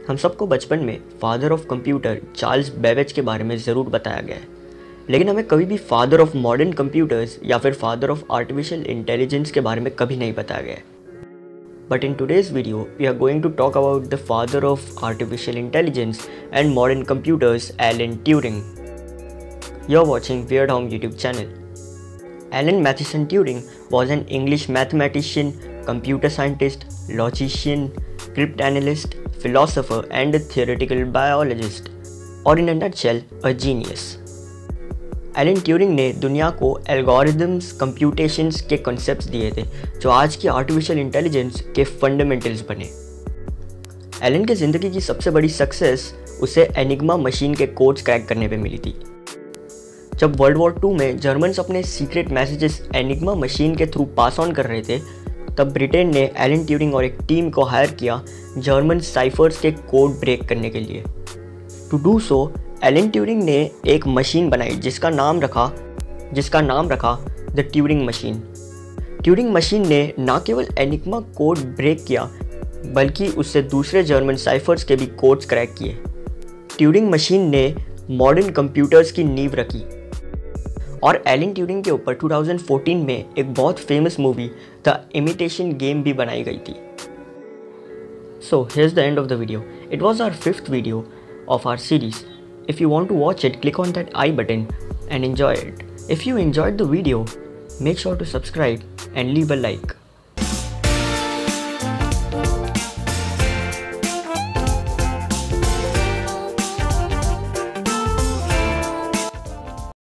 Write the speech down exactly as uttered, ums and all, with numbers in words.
हम सबको बचपन में father of computer Charles Babbage के बारे में ज़रूर बताया गया है, लेकिन हमें कभी भी फादर ऑफ मॉडर्न कंप्यूटर्स या फिर फादर ऑफ आर्टिफिशियल इंटेलिजेंस के बारे में कभी नहीं बताया गया है। But in today's video we are going to talk about the father of artificial intelligence and modern computers, Alan Turing. You are watching Weird Home YouTube channel. Alan Matheson Turing was an English mathematician, computer scientist, logician, cryptanalyst, philosopher, and a theoretical biologist, or in a nutshell, a genius. Alan Turing ने दुनिया को algorithms, computations के concepts दिए थे जो आज की artificial intelligence के फंडामेंटल्स बने। एलन की ज़िंदगी की सबसे बड़ी सक्सेस उसे एनिग्मा मशीन के कोड्स क्रैक करने पे मिली थी। जब वर्ल्ड वॉर टू में जर्मन्स अपने सीक्रेट मैसेजेस एनिग्मा मशीन के थ्रू पास ऑन कर रहे थे, तब ब्रिटेन ने एलन ट्यूरिंग और एक टीम को हायर किया जर्मन साइफर्स के कोड ब्रेक करने के लिए। To do so Alan Turing ने एक मशीन बनाई जिसका नाम रखा जिसका नाम रखा the Turing machine. Turing machine ने न केवल एनिग्मा कोड ब्रेक किया बल्कि उससे दूसरे जर्मन साइफर्स के भी कोड्स क्रैक किए। ट्यूरिंग मशीन ने मॉडर्न कंप्यूटर्स की नींव रखी और एलन ट्यूरिंग के ऊपर टू थाउज़ेंड फोर्टीन में एक बहुत famous movie the imitation game भी बनाई गई थी। So here's the end of the video. It was our fifth video of our series. If you want to watch it, click on that I button and enjoy it. If you enjoyed the video, make sure to subscribe and leave a like.